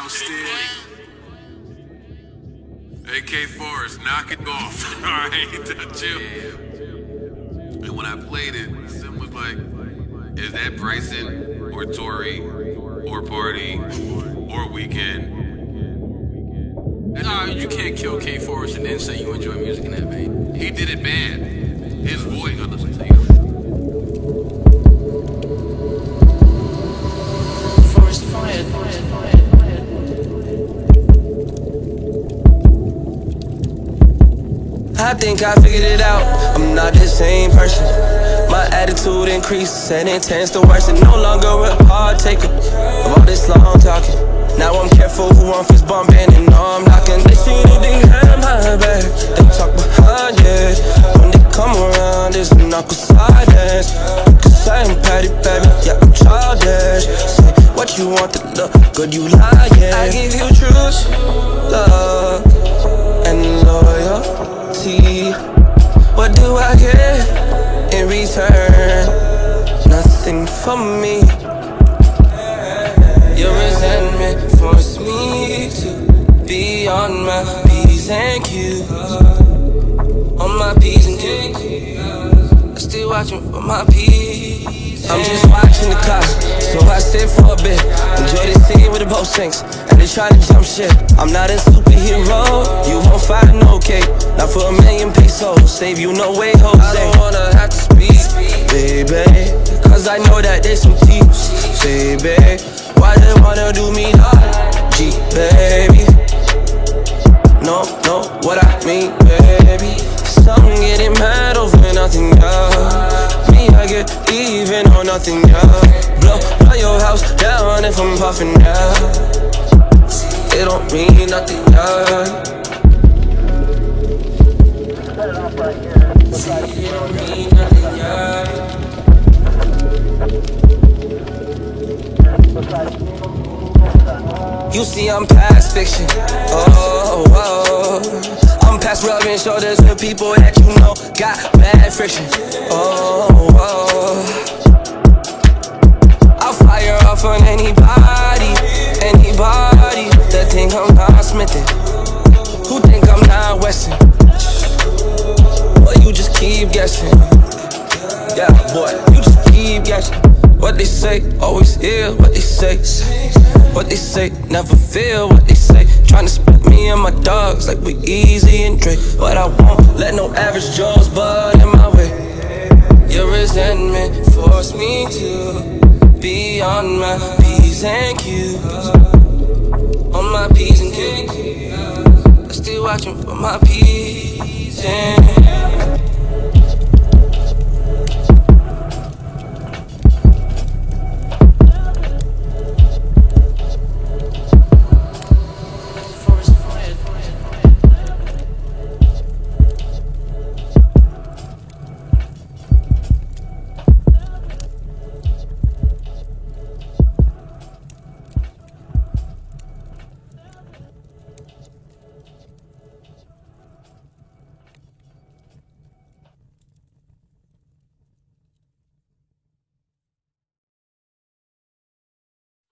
steady. AK Forest, knock it off. Alright, chill. And when I played it, Sim was like, is that Bryson or Tory or Party or Weekend? Nah, you can't kill K Forest and then say you enjoy music in that vein. He did it bad. His voice, I listen to you. Forest fire. I think I figured it out. I'm not the same person. My attitude increases and it tends to worsen. No longer a partaker of all this long talking. Now I'm careful who I'm fist bumping and I'm knocking. They see the thing behind my back, they talk behind it. When they come around, it's a knuckle silence. Cause I am petty, baby, yeah, I'm childish. Say what you want to look good, you lying. I give you truth, love, and loyalty. What do I get in return? Nothing from me. Your resentment forced me to be on my P's and Q's. On my P's and Q's. I'm still watching for my P's. I'm just watching the clock, so I sit for a bit. Enjoy the scene with the boat sinks, and they try to jump ship. I'm not a superhero, you won't find no cake. Not for $1 million pesos, save you no way, Jose. I don't wanna have to speak, baby, cause I know that there's some teeth, baby. Why they wanna do me like G, baby? No, what I mean, baby. Some getting mad over nothing, yeah. Me, I get even on nothing, yeah. Blow your house down if I'm puffing, yeah. It don't mean nothing, yeah. It don't mean nothing, yeah. You see, I'm past fiction. I'm past rubbing shoulders with people that you know got bad friction. I'll fire off on anybody that think I'm not smitten. Who think I'm not Weston? Boy, you just keep guessing. Yeah, boy, you just keep guessing. What they say, always hear what they say. What they say, never feel what they say. Tryna split me and my dogs like we Easy and Dre. But I won't let no average Joe's butt in my way. Your resentment forced me to be on my P's and Q's. On my P's and Q's. I'm still watching for my P's and